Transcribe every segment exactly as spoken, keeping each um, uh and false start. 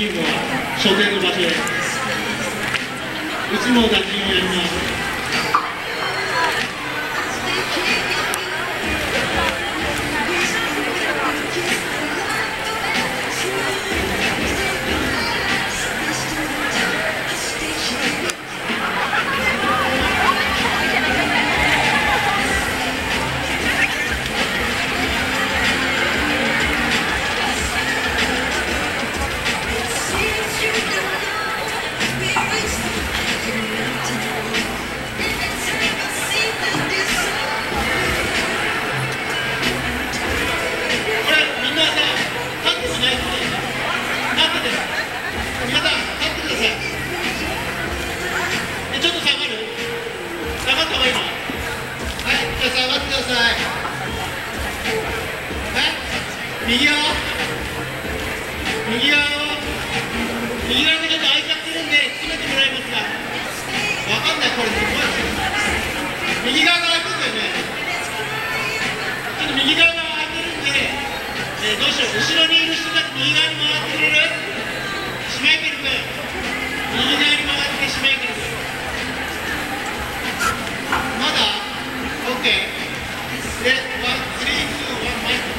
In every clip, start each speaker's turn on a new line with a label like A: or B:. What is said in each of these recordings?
A: ームは所定の場所へ。うちも打順をやります。右側右側を右側がちょっと開いちゃってるんで詰めてもらいますが、わかんない、これすごい右側が開いてるんだよね。ちょっと右側が開いてるんで、えー、どうしよう、後ろにいる人たち右側に回ってくれる？シマイケル君、右側に回ってシマイケル君、まだ OK で、ワン、スリー、ツー、ワン、マイク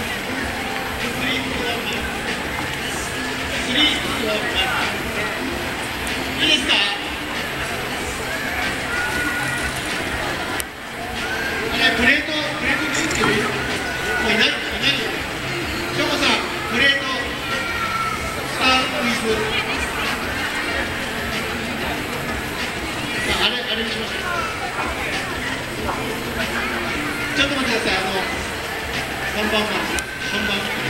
A: いいですか？あれ、プレート、プレート作ってる？もういない？いないよ。ショコさん、プレート、スタークイズ。あれ、あれにしましょう。ちょっと待ってください、あの、さんばんまで、さんばん。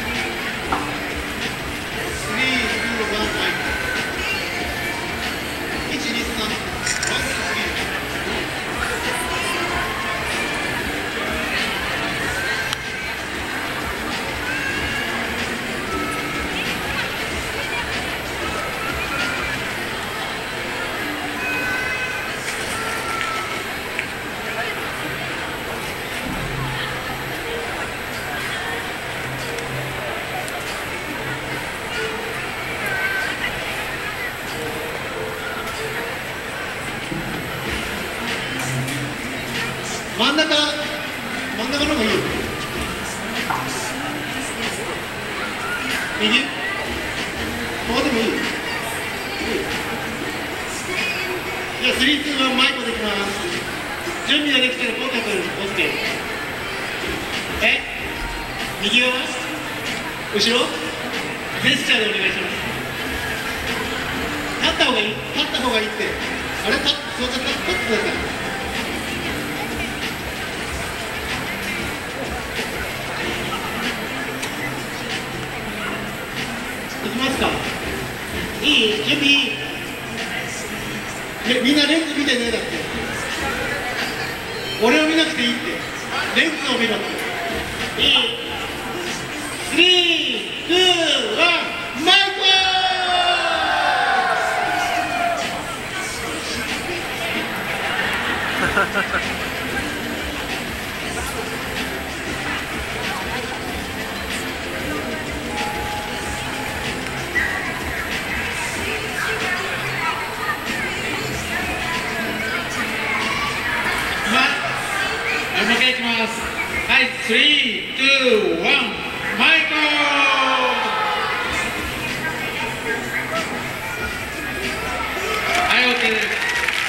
A: 真ん中、真ん中の方がいいよ。右？ここでもいいよ。じゃあ、スリー、ツー、ワン、マイクできます。準備ができたら、ポーター君、OK。え？右側？後ろ？ジェスチャーでお願いします。立った方がいい？立った方がいいって。あれ、立って、そうじゃ、立ってください。いきますか。いい？準備いい？みんなレンズ見てねえだって。俺を見なくていいって。レンズを見ろって。いい？スリー、ツー、ワン、マイクーもう一回いきます。はい、スリー、ツー、ワン、マイクはい、OK です。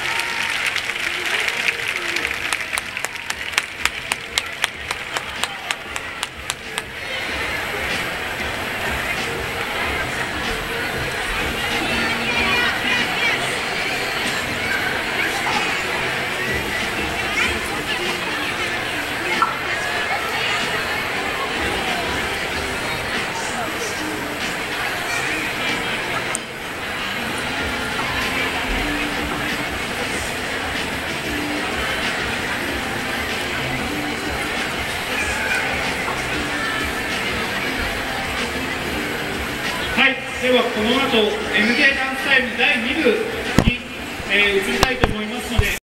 A: はい、ではこの後 エムケー ダンスタイムだいに部に、えー、移りたいと思いますので。